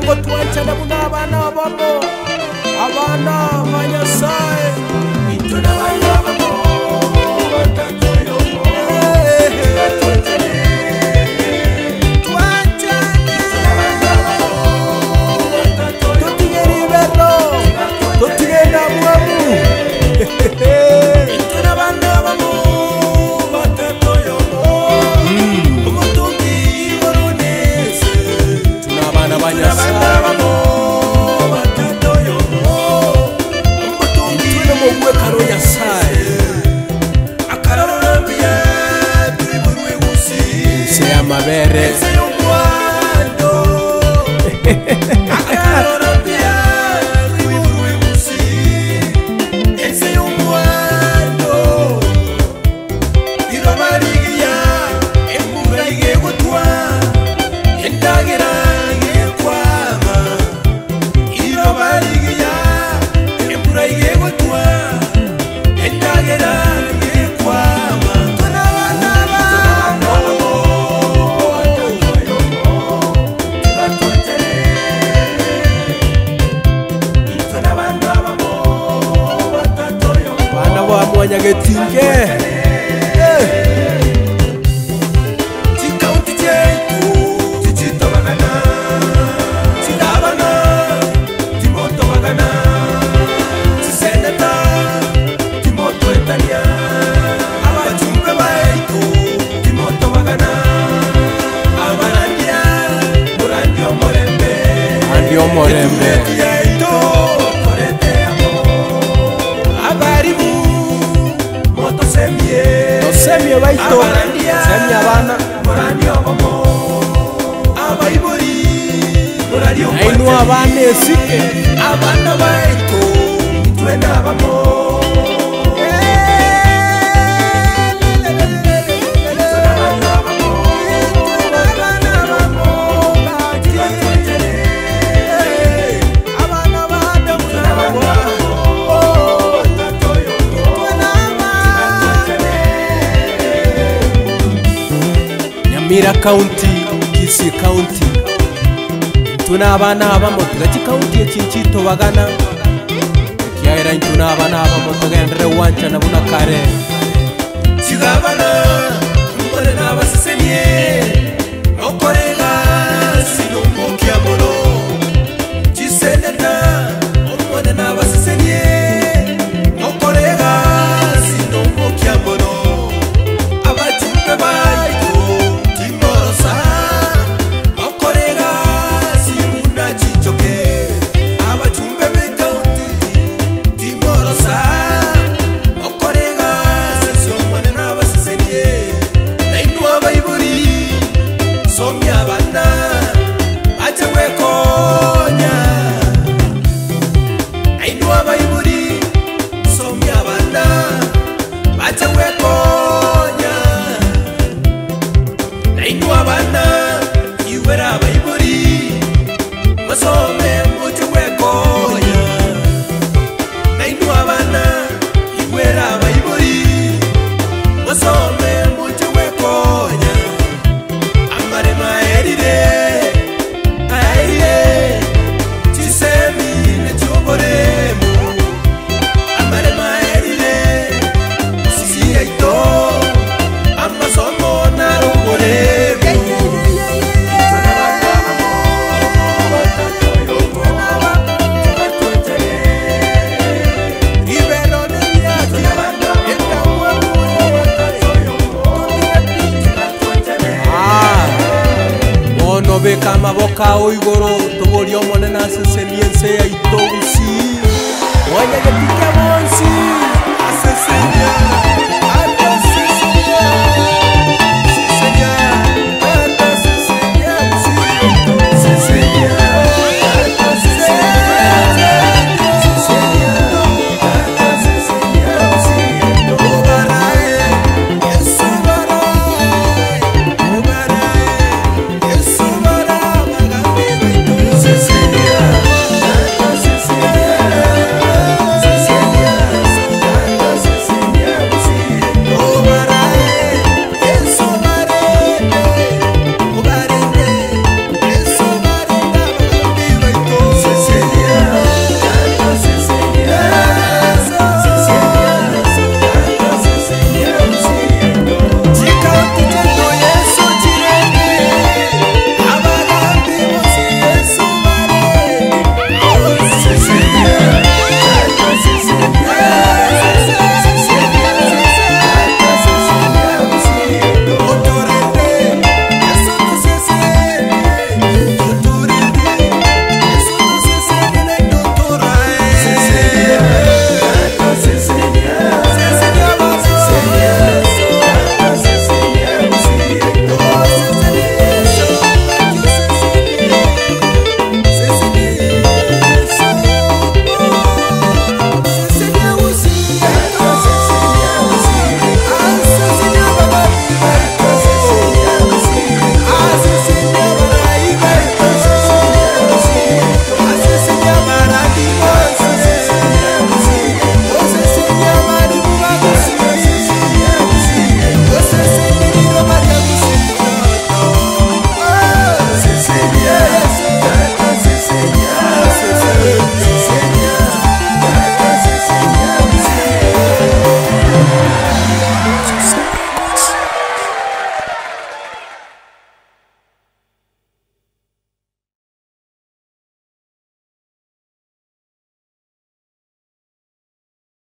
ngo twanchana buna abana babo abana banyasaye ituna abana babo batatoyo mabere Nyagetinge Chikaunti chetu Chichito bagana Chidabana Timoto bagana Chiseneta Timoto etania Abachumbe baitu Timoto bagana Abarandia Murandio morembe Andio morembe Semie baito semie abana morandio bomo abaibori morandio ainu abane sike abana baito twenda bamo Mira County, Kisii County Tuna abana abamo Tugachi County Chichito bagana Kiaira tuna abana abamo Tugendere wancha na buna kare Chigabana Mbole na basisenye Okorega Sinumbo kiamolo Chiseneta Mbole na basisenye Okorega Sinumbo kiamolo Abachumbe bai Beka maboka oigoro toborio monena seseniense ya itogusi Oya que pique monsi asesenia